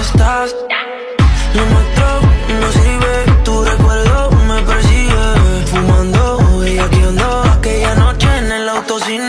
estás. Lo nuestro no sirve, tu recuerdo me persigue. Fumando, bellaqueando aquella noche en el auto sin